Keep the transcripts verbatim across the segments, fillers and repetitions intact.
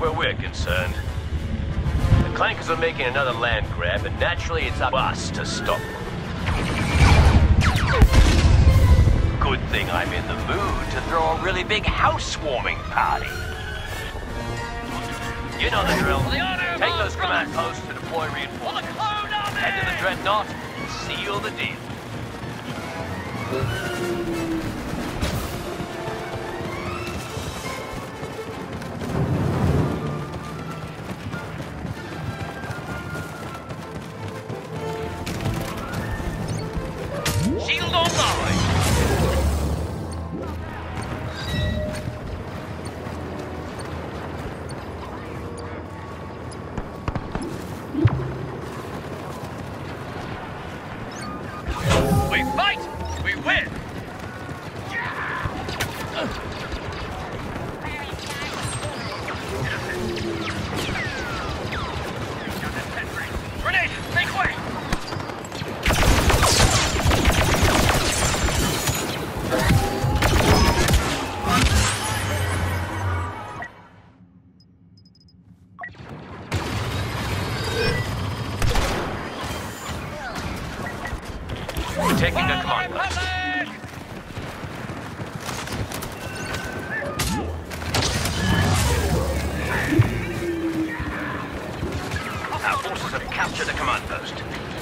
where we're concerned. The Clankers are making another land grab, and naturally it's up to us to stop them. Good thing I'm in the mood to throw a really big housewarming party. You know the drill. Take those command posts to deploy reinforcements. Head to the Dreadnought and seal the deal. Shield online! We fight! We win! Grenade! Make way! We're taking a command post. Our forces have captured the command post.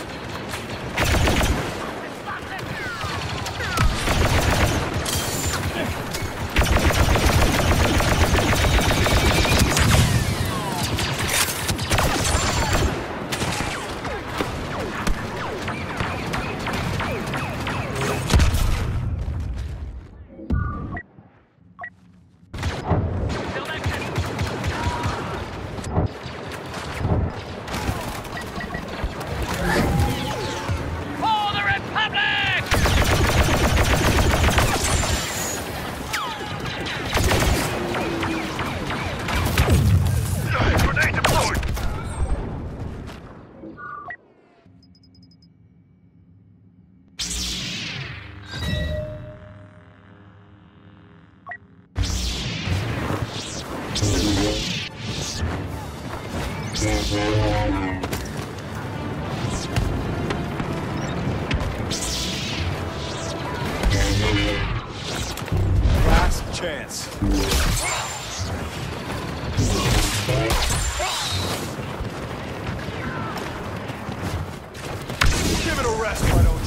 Last chance. Give it a rest, why don't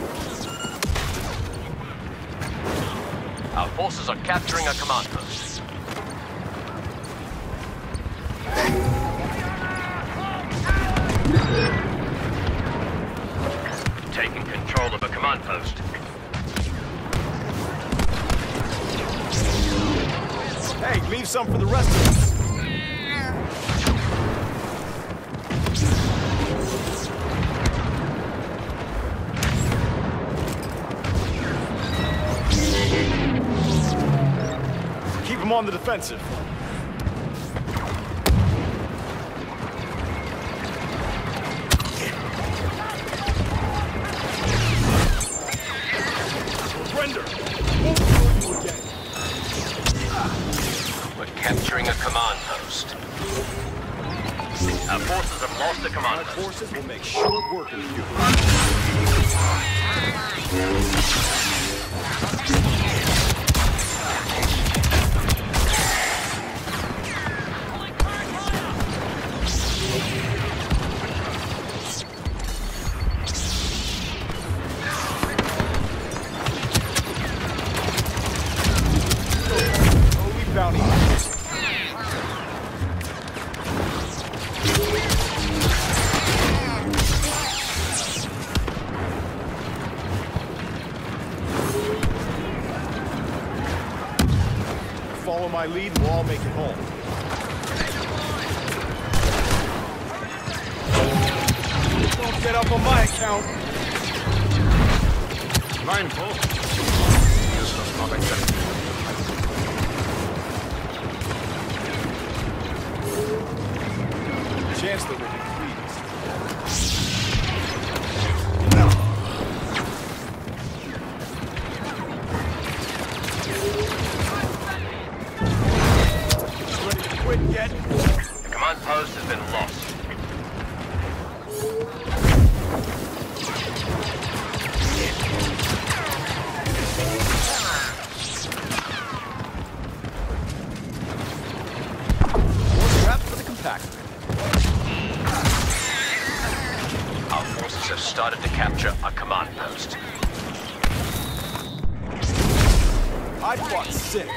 you? Our forces are capturing a command post. Taking control of a command post. Hey, leave some for the rest of us. Keep them on the defensive. Surrender! Won't kill you again. We're capturing a command post. Our forces have lost the command Our post. forces will make short work of you. Bounty. Follow my lead, we'll all make it home. Don't get up on my account. Mindful. This does not accept. Chancellor will be pleased. Ready to quit yet? post has been lost. For the compactor. Our forces have started to capture a command post. I fought sick.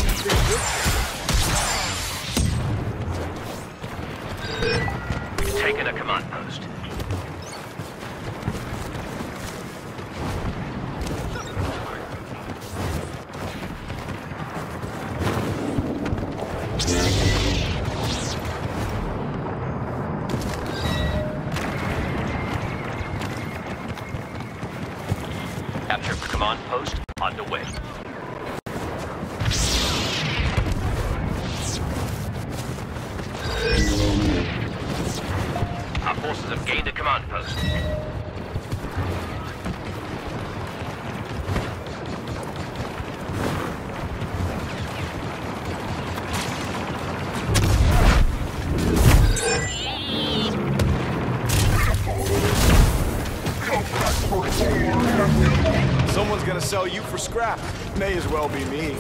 We've taken a command post. Capture of the command post underway. Our forces have gained a command post. Someone's gonna sell you for scrap. May as well be me.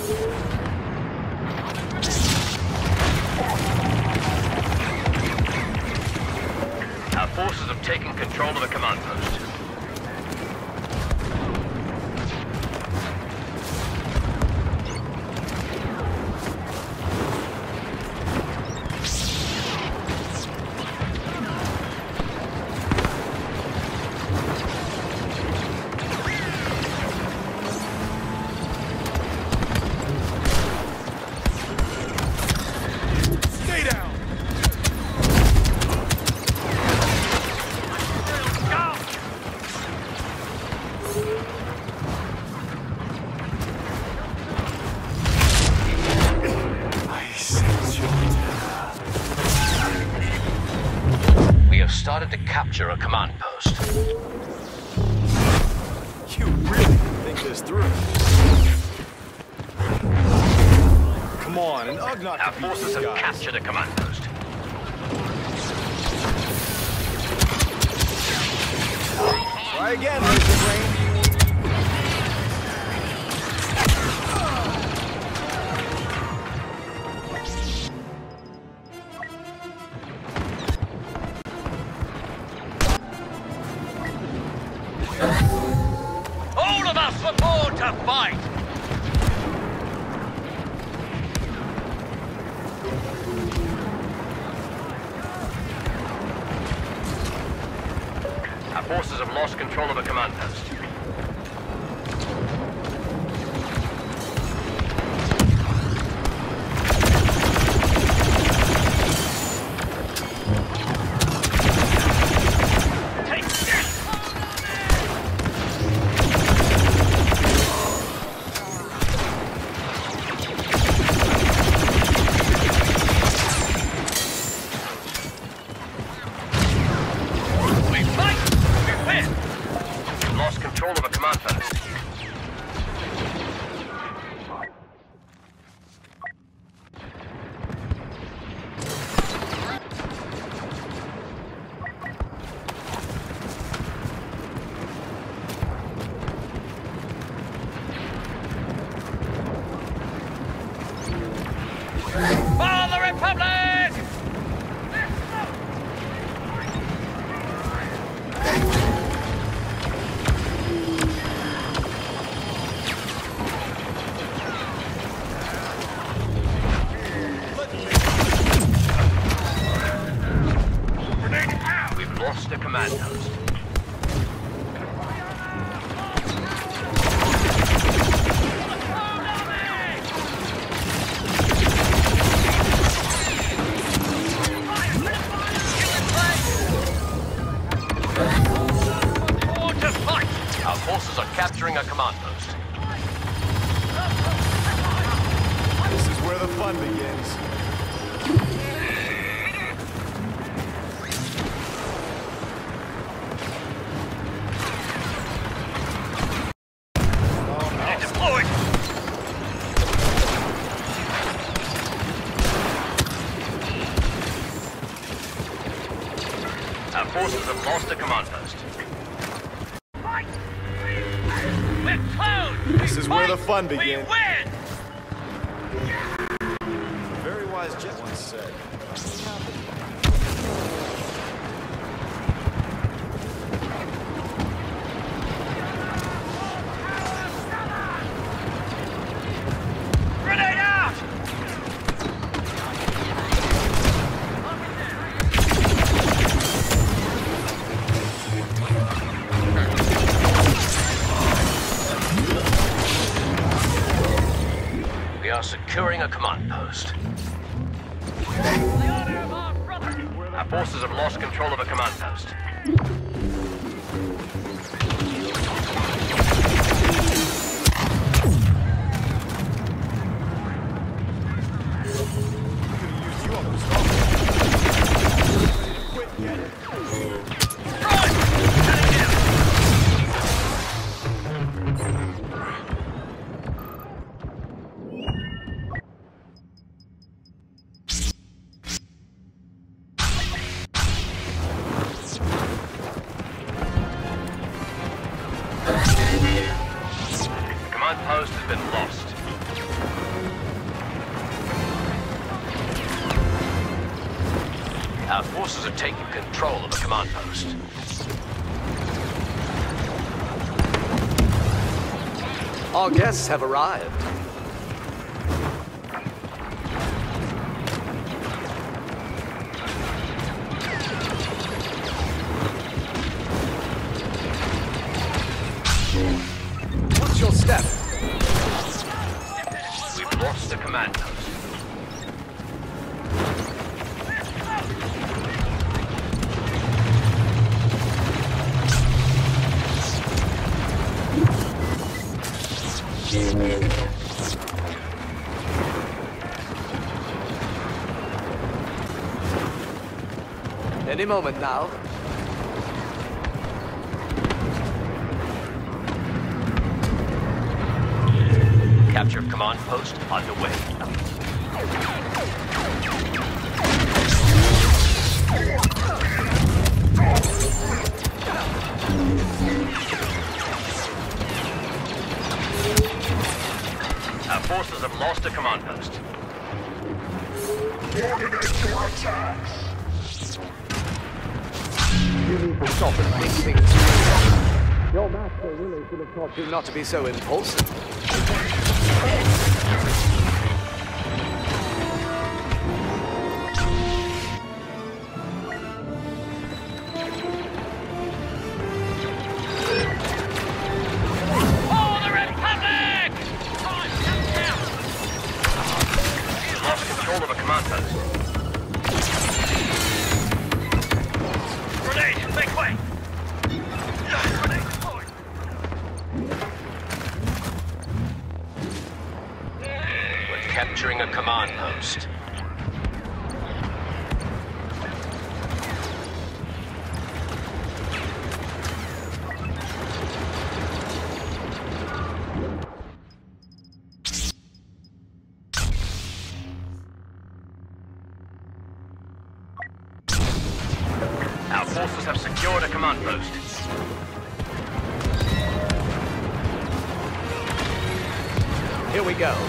Our forces have taken control of the command post. Stay down! We have started to capture a command post. You really think this through. Come on, an Ugnaught Our could beat forces these have guys. captured a command post. Try again, Razor Brain. All of us aboard to fight! Our forces have lost control of a command post. Take this! We fight! We win! We've lost control of a command post. For the Republic! We've lost a command post. Forward to fight! Our forces are capturing a command post. This is where the fun begins. Deployed! forces have lost a command post. We're close! This is where the fun begins. We win! Very wise jet once said. Grenade out! We are securing a command post. Our forces have lost control of a command post. Command post has been lost. Our forces have taken control of a command post. Our guests have arrived. What's your step? We've lost the command post. Any moment now. Capture of command post underway. Our forces have lost a command post. You need to stop and make things. Your master really should have taught you not to be so impulsive. For the Republic! We've lost control of a command post. Grenade! Make way! Grenade deployed! We're capturing a command post. Our forces have secured a command post. Here we go.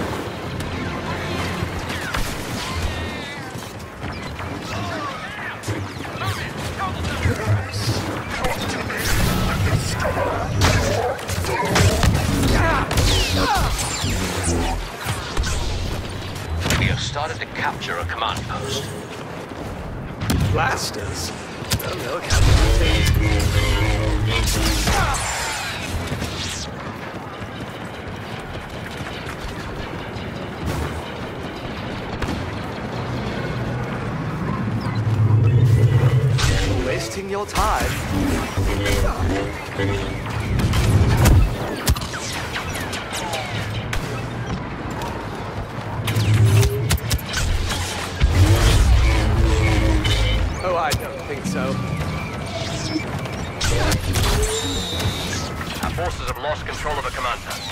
We have started to capture a command post. Blasters. Oh no, Captain. Wasting your time. Oh, I don't think so. Our forces have lost control of a command post.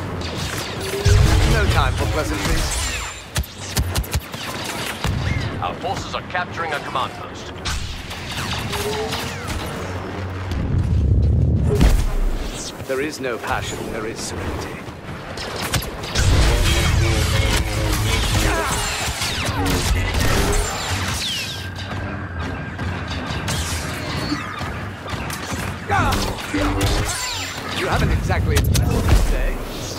No time for pleasantries. Our forces are capturing a command post. There is no passion, there is serenity. You haven't exactly say.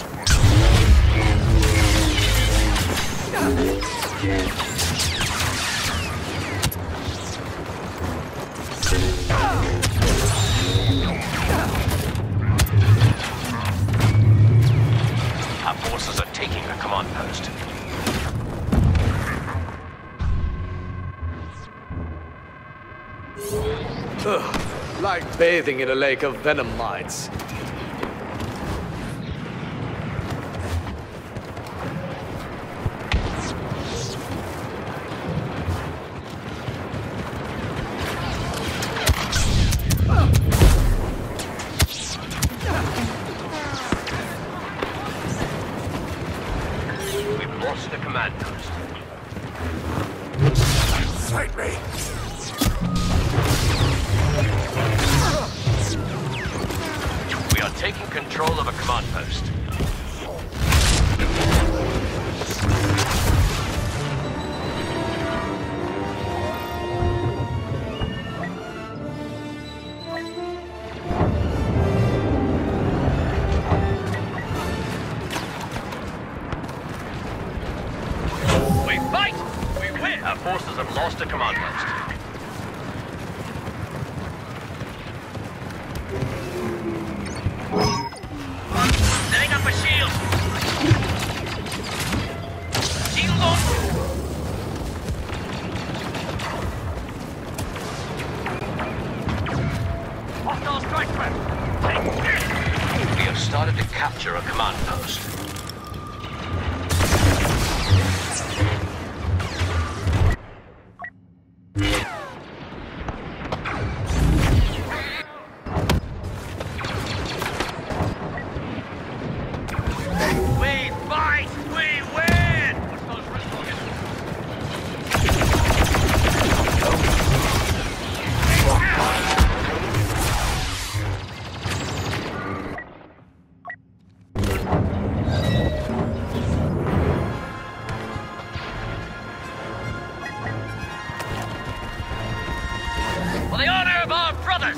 Our forces are taking a command post. Ugh, like bathing in a lake of venom mites. We've lost the command post. Fight me. We are taking control of a command post. We fight! We win! Our forces have lost a command post. Setting up a shield! Shield on! Hostile strike threat! We have started to capture a command post. We fight! We win! What's those wrist rockets? For the honor of our brothers!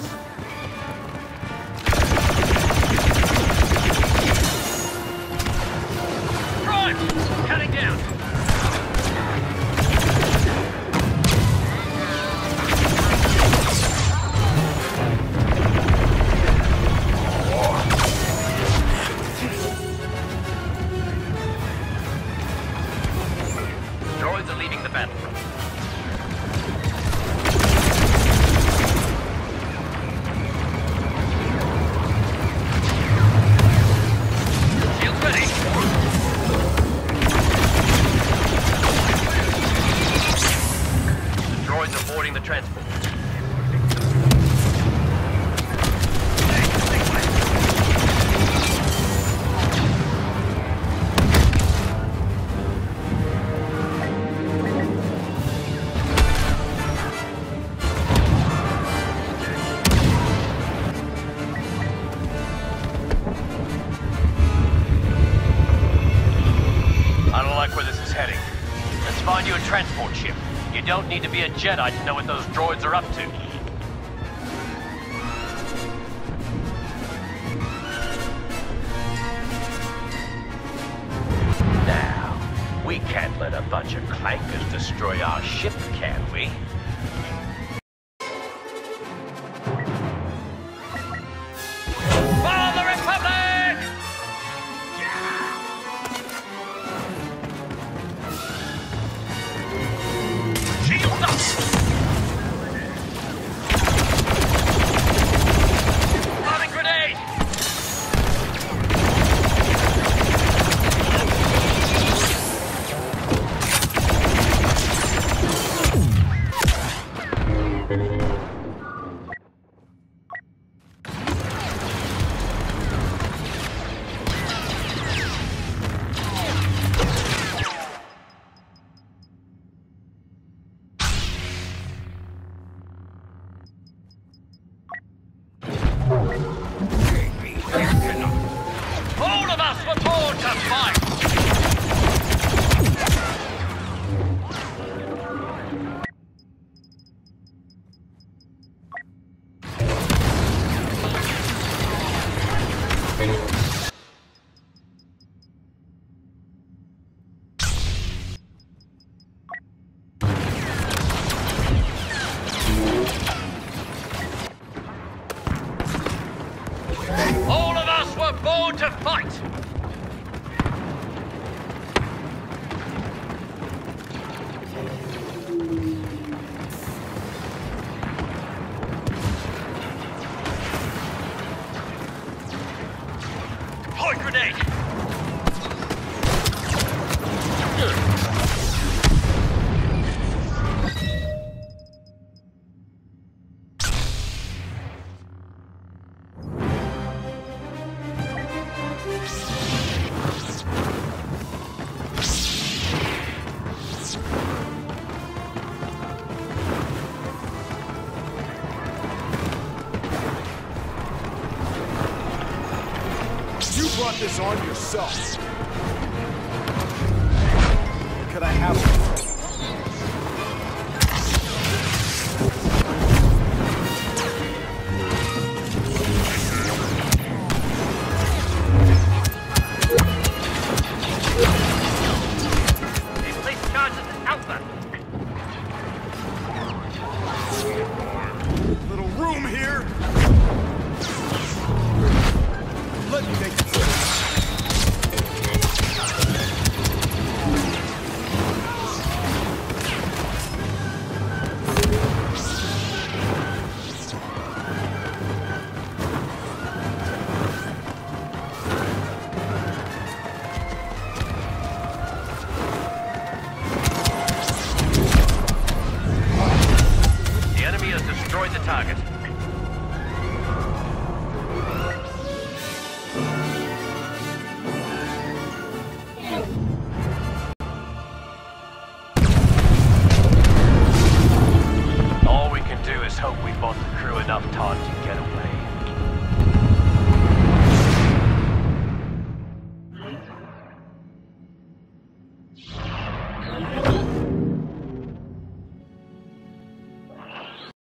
Prime! Cutting down! Droids are leaving the battlefield. Shields ready. The droids are boarding the transport. I don't like where this is heading. Let's find you a transport ship. You don't need to be a Jedi to know what those droids are up to. Now, we can't let a bunch of clankers destroy our ship, can we? For the Republic! Shield up! Bombing grenade! us were born to fight! All of us were born to fight! Point grenade! You brought this on yourself. Could I have it? Little room here. Let me make it. The enemy has destroyed the target. All we can do is hope we bought the crew enough time to get away.